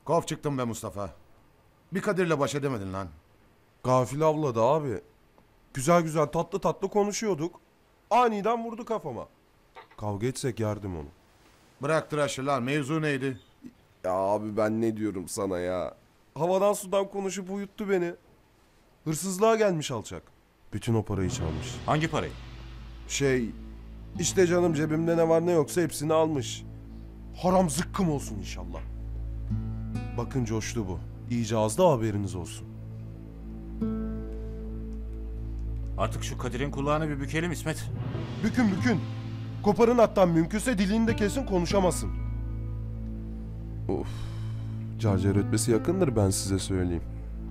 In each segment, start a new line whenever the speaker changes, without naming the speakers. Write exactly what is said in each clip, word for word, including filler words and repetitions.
Kov çıktım be Mustafa. Bir Kadir'le baş edemedin lan.
Gafil avladı abi. Güzel güzel tatlı tatlı konuşuyorduk. Aniden vurdu kafama. Kavga etsek yerdim onu.
Bırak tıraşı lan, mevzu neydi?
Ya abi ben ne diyorum sana ya. Havadan sudan konuşup uyuttu beni. Hırsızlığa gelmiş alçak. Bütün o parayı çalmış.
Hangi parayı?
Şey işte canım cebimde ne var ne yoksa hepsini almış. Haram zıkkım olsun inşallah. Bakın coştu bu. İyice az da haberiniz olsun.
Artık şu Kadir'in kulağını bir bükelim İsmet.
Bükün bükün. Koparın hatta mümkünse dilini de kesin konuşamasın. Of. Carcar ötmesi yakındır ben size söyleyeyim.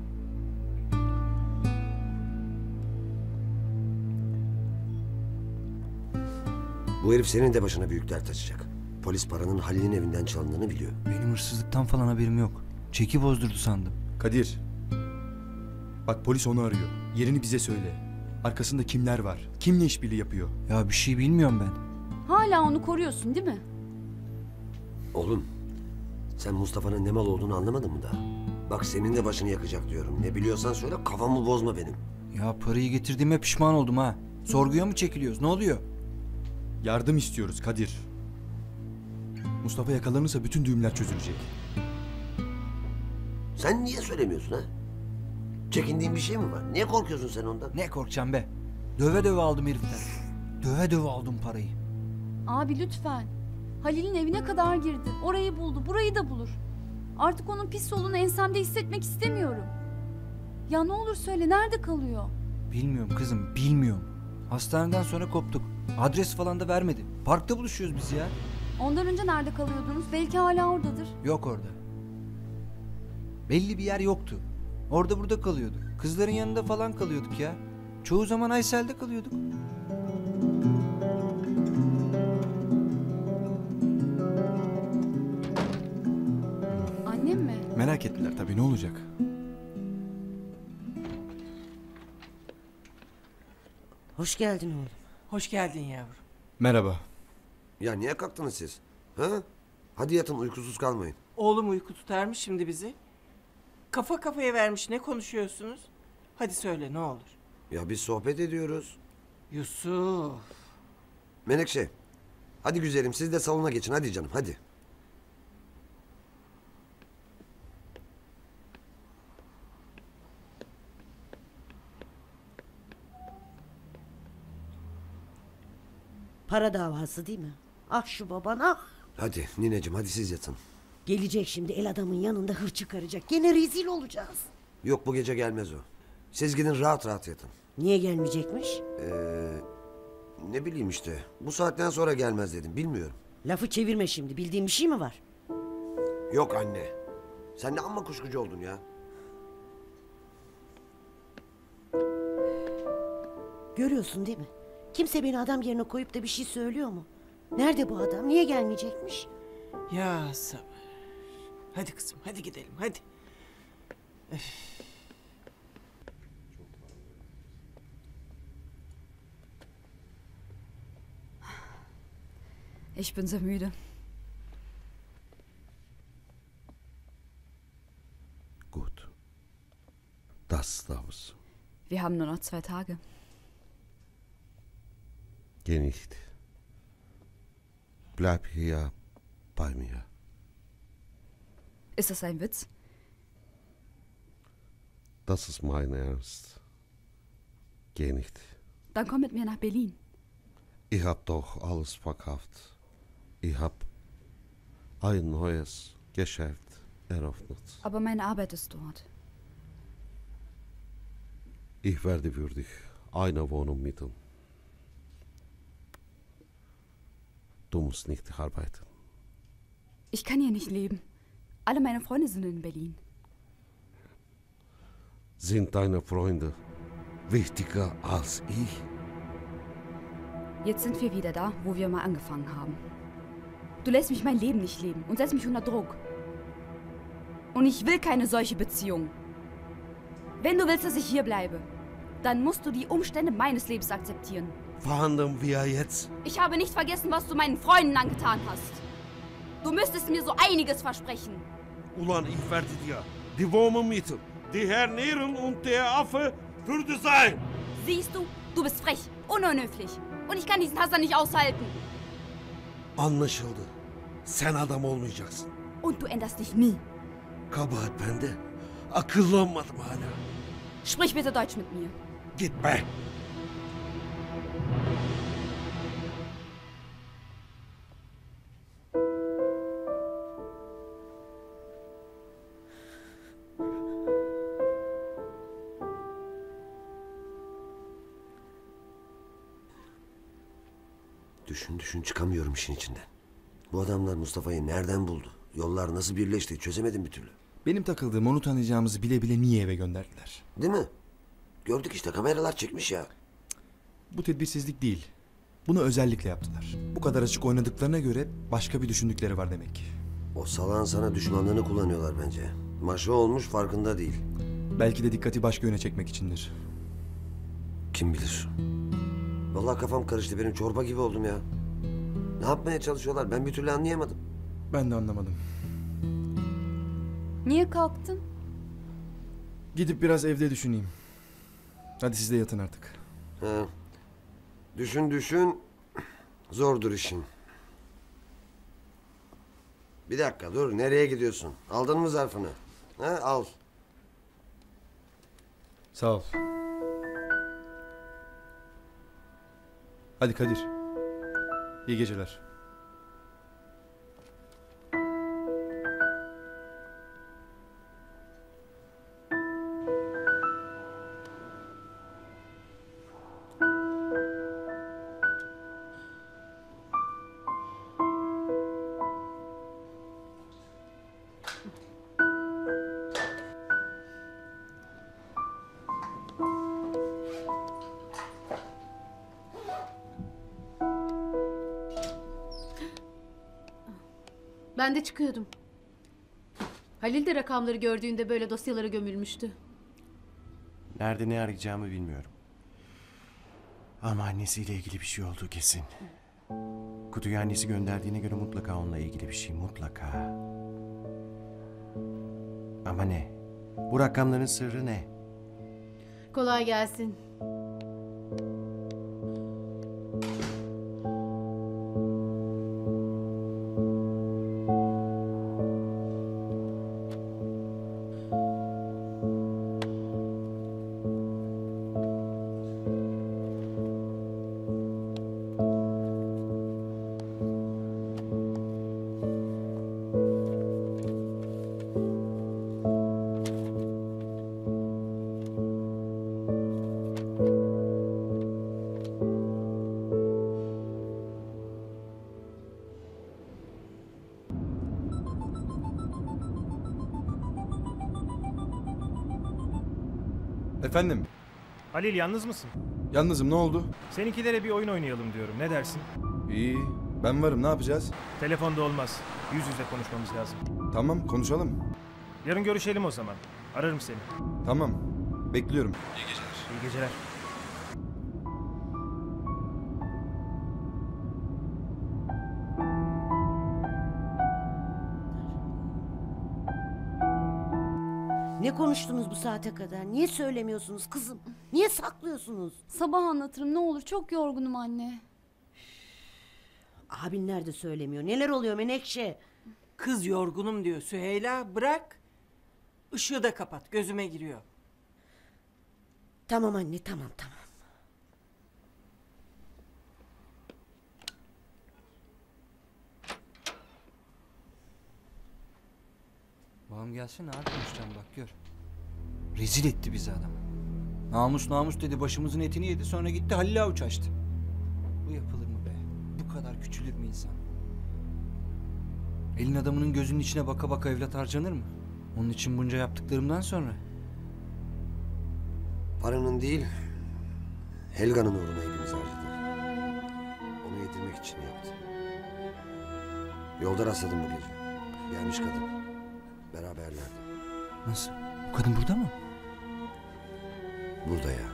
Bu herif senin de başına büyük dert açacak. Polis paranın Halil'in evinden çalındığını biliyor.
Benim hırsızlıktan falan haberim yok. Çeki bozdurdu sandım.
Kadir. Bak polis onu arıyor. Yerini bize söyle. Arkasında kimler var? Kimle işbirliği yapıyor?
Ya bir şey bilmiyorum ben.
Hala onu koruyorsun değil mi?
Oğlum, sen Mustafa'nın ne mal olduğunu anlamadın mı daha? Bak senin de başını yakacak diyorum. Ne biliyorsan söyle, kafamı bozma benim.
Ya parayı getirdiğime pişman oldum ha. Sorguya mı çekiliyoruz? Ne oluyor?
Yardım istiyoruz Kadir. Mustafa yakalanırsa bütün düğümler çözülecek.
Sen niye söylemiyorsun ha? Çekindiğin bir şey mi var? Niye korkuyorsun sen ondan?
Ne korkacağım be? Döve döve aldım heriften. Döve döve aldım parayı.
Abi lütfen. Halil'in evine kadar girdi. Orayı buldu, burayı da bulur. Artık onun pis solunu ensemde hissetmek istemiyorum. Ya ne olur söyle, nerede kalıyor?
Bilmiyorum kızım, bilmiyorum. Hastaneden sonra koptuk. Adres falan da vermedi. Parkta buluşuyoruz biz ya.
Ondan önce nerede kalıyordunuz? Belki hala oradadır.
Yok orada. Belli bir yer yoktu. Orada burada kalıyorduk. Kızların yanında falan kalıyorduk ya. Çoğu zaman Aysel'de kalıyorduk.
Annem mi?
Merak ettiler tabii, ne olacak?
Hoş geldin oğlum.
Hoş geldin yavrum.
Merhaba.
Ya niye kalktınız siz? Ha? Hadi yatın, uykusuz kalmayın.
Oğlum uyku tutar mı şimdi bizi? Kafa kafaya vermiş, ne konuşuyorsunuz? Hadi söyle ne olur.
Ya biz sohbet ediyoruz.
Yusuf.
Menekşe, hadi güzelim siz de salona geçin, hadi canım, hadi.
Para davası değil mi? Ah şu baban ah.
Hadi nineciğim, hadi siz yatın.
Gelecek şimdi el adamın yanında hır çıkaracak. Gene rezil olacağız.
Yok, bu gece gelmez o. Siz gidin rahat rahat yatın.
Niye gelmeyecekmiş?
Ee, ne bileyim işte. Bu saatten sonra gelmez dedim, bilmiyorum.
Lafı çevirme şimdi. Bildiğin bir şey mi var?
Yok anne. Sen ne amma kuşkucu oldun ya.
Görüyorsun değil mi? Kimse beni adam yerine koyup da bir şey söylüyor mu? Nerede bu adam? Niye gelmeyecekmiş?
Ya sabır. Hadi kızım, hadi gidelim, hadi. Öf.
Ich bin sehr müde.
Gut. Das darf's.
Wir haben nur noch zwei Tage.
Geh nicht. Bleib hier bei mir.
Ist das ein Witz?
Das ist mein Ernst. Geh nicht.
Dann komm mit mir nach Berlin.
Ich hab doch alles verkauft. Ich hab ein neues Geschäft eröffnet.
Aber meine Arbeit ist dort.
Ich werde für dich eine Wohnung mieten. Du musst nicht arbeiten.
Ich kann hier nicht leben. Alle meine Freunde sind in Berlin.
Sind deine Freunde wichtiger als ich?
Jetzt sind wir wieder da, wo wir mal angefangen haben. Du lässt mich mein Leben nicht leben und setzt mich unter Druck. Und ich will keine solche Beziehung. Wenn du willst, dass ich hier bleibe, dann musst du die Umstände meines Lebens akzeptieren.
Verhandeln wir jetzt?
Ich habe nicht vergessen, was du meinen Freunden angetan hast. Du müsstest mir so einiges versprechen.
Ulan ich werde dir die Worme mieten, die ernähren und der Affe würde sein.
Siehst du, du bist frech, unhöflich. Und ich kann diesen Hasser nicht aushalten.
Anlaşıldı. Sen adam olmayacaksın.
Und du änderst dich nie.
Kabahat bende. Akıllanmadım hala.
Sprich bitte Deutsch mit mir.
Git be.
Düşün düşün çıkamıyorum işin içinden. Bu adamlar Mustafa'yı nereden buldu? Yollar nasıl birleşti çözemedim bir türlü.
Benim takıldığım onu tanıyacağımızı bile bile niye eve gönderdiler?
Değil mi? Gördük işte kameralar çekmiş ya.
Bu tedbirsizlik değil. Bunu özellikle yaptılar. Bu kadar açık oynadıklarına göre başka bir düşündükleri var demek.
O salağın sana düşmanlığını kullanıyorlar bence. Maşa olmuş farkında değil.
Belki de dikkati başka yöne çekmek içindir.
Kim bilir. Vallahi kafam karıştı benim çorba gibi oldum ya. Ne yapmaya çalışıyorlar ben bir türlü anlayamadım.
Ben de anlamadım.
Niye kalktın?
Gidip biraz evde düşüneyim. Hadi siz de yatın artık.
He. Düşün düşün. Zordur işin. Bir dakika dur nereye gidiyorsun? Aldın mı zarfını? He, al.
Sağ ol. Hadi Kadir. İyi geceler.
Ben de çıkıyordum. Halil de rakamları gördüğünde böyle dosyalara gömülmüştü.
Nerede ne arayacağımı bilmiyorum. Ama annesiyle ilgili bir şey oldu kesin. Kutuyu annesi gönderdiğine göre mutlaka onunla ilgili bir şey mutlaka. Ama ne? Bu rakamların sırrı ne?
Kolay gelsin.
Efendim?
Halil yalnız mısın?
Yalnızım ne oldu?
Seninkilere bir oyun oynayalım diyorum. Ne dersin?
İyi. Ben varım ne yapacağız?
Telefonda olmaz. Yüz yüze konuşmamız lazım.
Tamam konuşalım.
Yarın görüşelim o zaman. Ararım seni.
Tamam. Bekliyorum. İyi geceler.
İyi geceler.
Ne konuştunuz bu saate kadar? Niye söylemiyorsunuz kızım? Niye saklıyorsunuz?
Sabah anlatırım ne olur, çok yorgunum anne.
Abin nerede söylemiyor? Neler oluyor Menekşe?
Kız yorgunum diyor Süheyla, bırak. Işığı da kapat, gözüme giriyor.
Tamam anne, tamam tamam.
Babam gelsene abi konuşacağım bak gör. Rezil etti bizi adam. Namus namus dedi başımızın etini yedi sonra gitti Halil Avuç açtı. Bu yapılır mı be? Bu kadar küçülür mü insan? Elin adamının gözünün içine baka baka evlat harcanır mı? Onun için bunca yaptıklarımdan sonra.
Paranın değil, Helga'nın uğruna hepimiz harcadık. Onu yedirmek için yaptı. Yolda rastladım bu gece. Gelmiş kadın. Beraberlerdi.
Nasıl? O kadın burada mı?
Burada ya.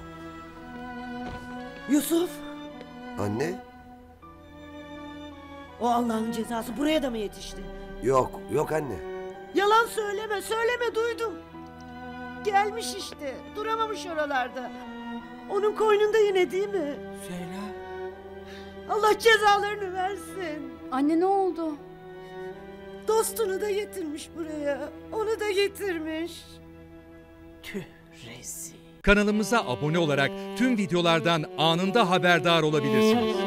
Yusuf!
Anne?
O Allah'ın cezası buraya da mı yetişti?
Yok, yok anne.
Yalan söyleme, söyleme duydum. Gelmiş işte, duramamış oralarda. Onun koynunda yine değil mi?
Söyle.
Allah cezalarını versin.
Anne ne oldu?
Dostunu da getirmiş buraya. Onu da getirmiş.
Tüh rezil.
Kanalımıza abone olarak tüm videolardan anında haberdar olabilirsiniz.